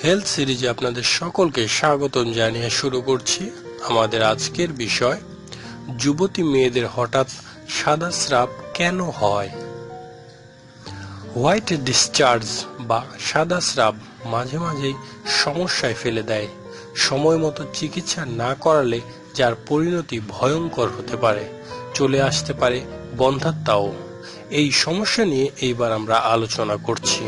Health সিরিজে আপনাদের সকলকে স্বাগতম জানিয়ে শুরু করছি। আমাদের আজকের বিষয়, যুবতী মেয়েদের হঠাৎ সাদা স্রাব কেন হয়। হোয়াইট ডিসচার্জ বা সাদা স্রাব মাঝে মাঝেই সমস্যায় ফেলে দেয়, সময় মতো চিকিৎসা না করালে যার পরিণতি ভয়ঙ্কর হতে পারে, চলে আসতে পারে বন্ধ্যাত্বাও। এই সমস্যা নিয়ে এইবার আমরা আলোচনা করছি।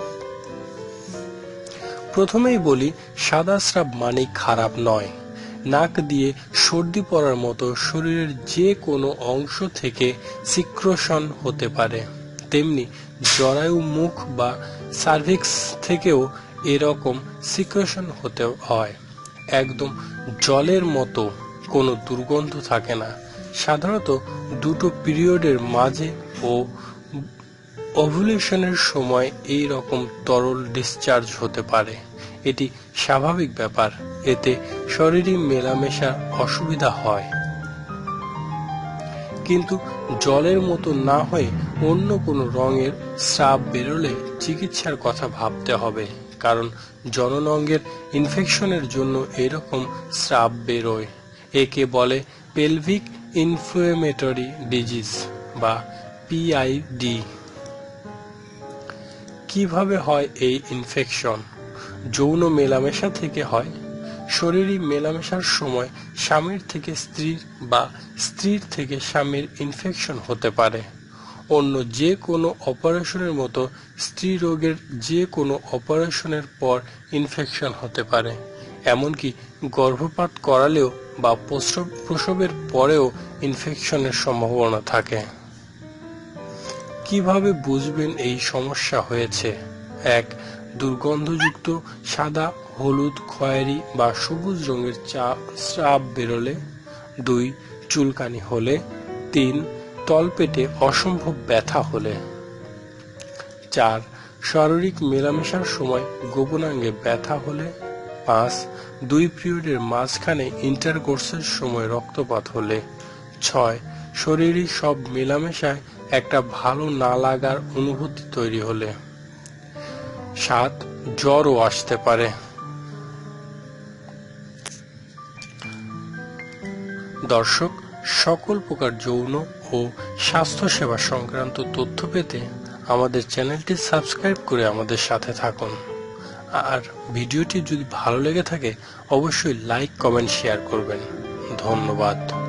প্রথমেই বলি, সাদা স্রাব মানে খারাপ নয়। নাক দিয়ে সর্দি পড়ার মতো শরীরের যে কোনো অংশ থেকে সিক্রেশন হতে পারে, তেমনি জরায়ু, মুখ বা সার্ভিক্স থেকেও এরকম সিক্রেশন হতে হয়। একদম জলের মতো কোনো দুর্গন্ধ থাকে না। সাধারণত দুটো পিরিয়ডের মাঝে ও ওভুলেশনের সময় এই রকম তরল ডিসচার্জ হতে পারে। এটি স্বাভাবিক ব্যাপার, এতে শরীরে মেলামেশার অসুবিধা হয়। কিন্তু জলের মতো না হয়ে অন্য কোনো রঙের স্রাব বেরোলে চিকিৎসার কথা ভাবতে হবে, কারণ জননাঙ্গের ইনফেকশনের জন্য এরকম স্রাব বেরোয়। একে বলে পেলভিক ইনফ্লামেটরি ডিজিজ বা পিআইডি। কিভাবে হয় এই ইনফেকশন? যৌন মেলামেশা থেকে হয়। শরীরী মেলামেশার সময় স্বামীর থেকে স্ত্রীর বা স্ত্রীর থেকে স্বামীর ইনফেকশন হতে পারে। অন্য যে কোনো অপারেশনের মতো স্ত্রী রোগের যে কোনো অপারেশনের পর ইনফেকশন হতে পারে। এমনকি গর্ভপাত করালেও বা প্রসবের পরেও ইনফেকশনের সম্ভাবনা থাকে। কিভাবে বুঝবেন এই সমস্যা হয়েছে? 1. দুর্গন্ধযুক্ত সাদা, হলুদ, খয়েরি বা সবুজ রঙের স্রাব বেরোলে। 2. চুলকানি হলে। 3. তলপেটে অসম্ভব ব্যথা হলে। 4. শারীরিক মেলামেশার সময় গোপনাঙ্গে ব্যথা হলে। 5. 2 পিরিয়ডের মাঝখানে ইন্টারকোর্সের সময় রক্তপাত হলে। 6. শরীরে সব মেলামেশায় একটা ভালো না লাগার অনুভূতি তৈরি হলে। 7. জ্বরও আসতে পারে। দর্শক, সকল প্রকার যৌন ও স্বাস্থ্যসেবা সংক্রান্ত তথ্য পেতে আমাদের চ্যানেলটি সাবস্ক্রাইব করে আমাদের সাথে থাকুন। আর ভিডিওটি যদি ভালো লেগে থাকে অবশ্যই লাইক, কমেন্ট, শেয়ার করবেন। ধন্যবাদ।